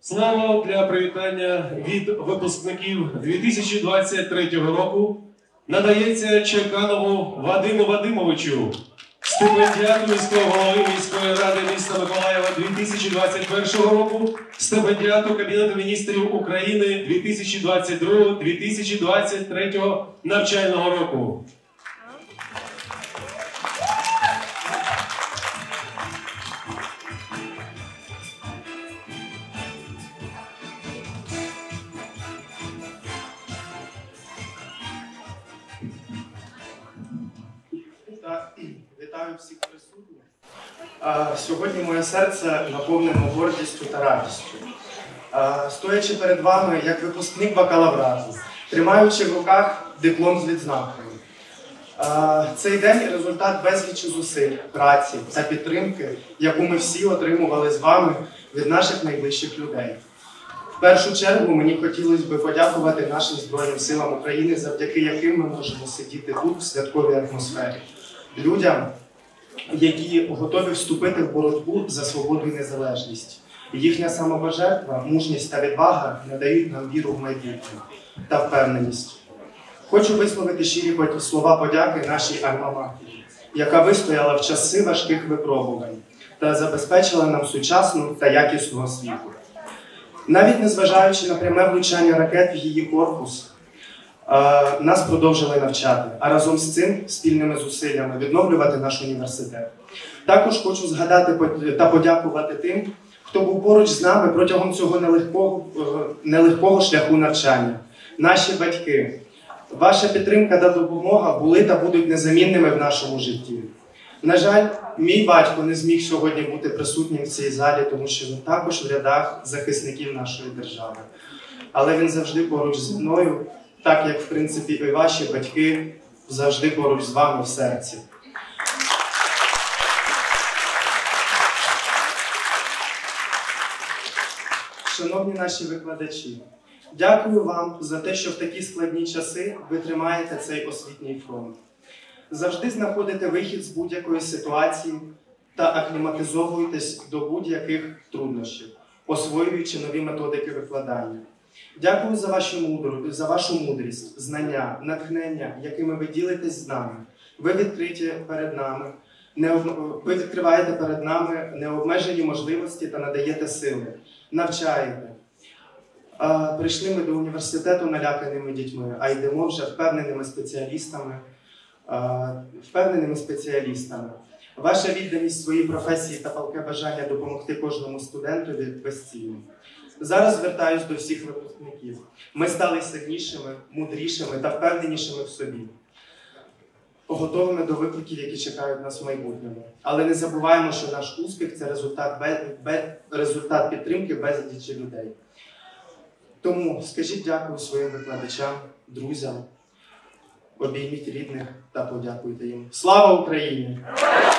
Слово для привітання від випускників 2023 року надається Черканову Вадиму Вадимовичу, стипендіату міського голови міської ради міста Миколаєва 2021 року, стипендіату Кабінету міністрів України 2022-2023 навчального року. Вітаю всіх присутніх. Сьогодні моє серце наповнено гордістю та радістю. Стоячи перед вами як випускник бакалаврату, тримаючи в руках диплом з відзнакою. Цей день – результат безлічі зусиль, праці та підтримки, яку ми всі отримували з вами від наших найближчих людей. В першу чергу мені хотілося б подякувати нашим Збройним силам України, завдяки яким ми можемо сидіти тут в святковій атмосфері. Людям, які готові вступити в боротьбу за свободу і незалежність. Їхня самопожертва, мужність та відвага надають нам віру в майбутнє та впевненість. Хочу висловити щирі слова подяки нашій альма-матері, яка вистояла в часи важких випробувань та забезпечила нам сучасну та якісну освіту. Навіть незважаючи на пряме влучання ракет в її корпус, нас продовжили навчати, а разом з цим спільними зусиллями відновлювати наш університет. Також хочу згадати та подякувати тим, хто був поруч з нами протягом цього нелегкого шляху навчання. Наші батьки, ваша підтримка та допомога були та будуть незамінними в нашому житті. На жаль, мій батько не зміг сьогодні бути присутнім в цій залі, тому що він також в рядах захисників нашої держави. Але він завжди поруч зі мною, так як, в принципі, і ваші батьки завжди поруч з вами в серці. Шановні наші викладачі, дякую вам за те, що в такі складні часи ви тримаєте цей освітній фронт. Завжди знаходите вихід з будь-якої ситуації та акліматизовуєтесь до будь-яких труднощів, освоюючи нові методики викладання. Дякую за вашу мудрість, знання, натхнення, якими ви ділитесь з нами. Ви відкриваєте перед нами необмежені можливості та надаєте сили, навчаєте. Прийшли ми до університету наляканими дітьми, а йдемо вже впевненими спеціалістами. Ваша відданість своїй професії та палке бажання допомогти кожному студентові безцінні. Зараз звертаюсь до всіх випускників. Ми стали сильнішими, мудрішими та впевненішими в собі, готовими до викликів, які чекають нас в майбутньому. Але не забуваємо, що наш успіх – це результат підтримки безлічі людей. Тому скажіть дякую своїм викладачам, друзям, обійміть рідних та подякуйте їм. Слава Україні!